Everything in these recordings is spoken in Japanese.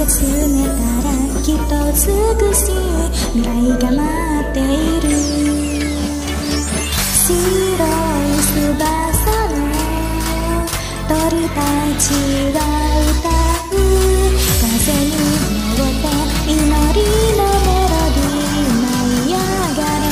を詰めたらきっと美しい未来が待っている。白い翼の鳥たちが歌う、風に乗って祈りのメロディー舞い上がれ。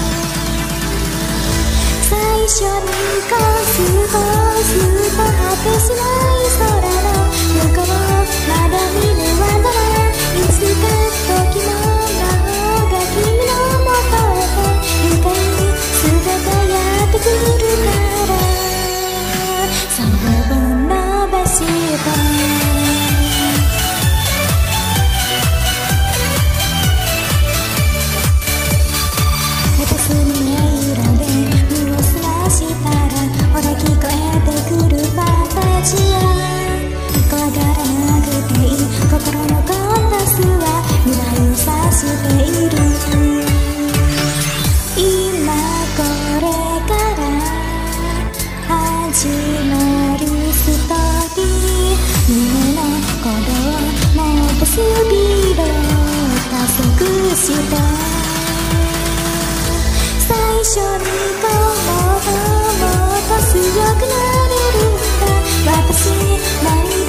最初にコスモスと果てしない空の向こうまだ見ぬワンダラー、いつか時の魔法が君のもとへと愉快に姿やってくるから、それを伸ばして私に音色で身をすらしたら、ほら聞こえてくるファンタジア。怖がらなくていい心のコンパスは未来を指している。今これから始まるストーリー、胸の鼓動もっとスピードを加速して、最初にこうもっと強くなれるんだ私。何